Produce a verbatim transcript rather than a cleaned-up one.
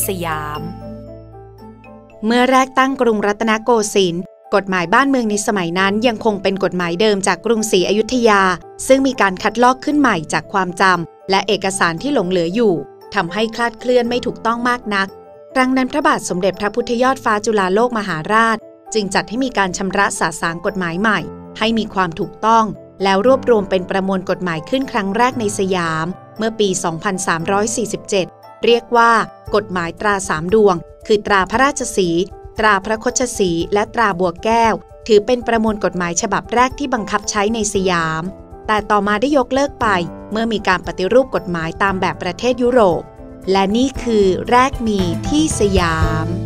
สยามเมื่อแรกตั้งกรุงรัตนโกสินทร์กฎหมายบ้านเมืองในสมัยนั้นยังคงเป็นกฎหมายเดิมจากกรุงศรีอยุธยาซึ่งมีการคัดลอกขึ้นใหม่จากความจำและเอกสารที่หลงเหลืออยู่ทำให้คลาดเคลื่อนไม่ถูกต้องมากนักครั้งนั้นพระบาทสมเด็จพระพุทธยอดฟ้าจุฬาโลกมหาราชจึงจัดให้มีการชำระสาสางกฎหมายใหม่ให้มีความถูกต้องแล้วรวบรวมเป็นประมวลกฎหมายขึ้นครั้งแรกในสยามเมื่อปี สองพันสามร้อยสี่สิบเจ็ด เรียกว่ากฎหมายตราสามดวงคือตราพระราชสีห์ตราพระคชสีห์และตราบัวแก้วถือเป็นประมวลกฎหมายฉบับแรกที่บังคับใช้ในสยามแต่ต่อมาได้ยกเลิกไปเมื่อมีการปฏิรูปกฎหมายตามแบบประเทศยุโรปและนี่คือแรกมีที่สยาม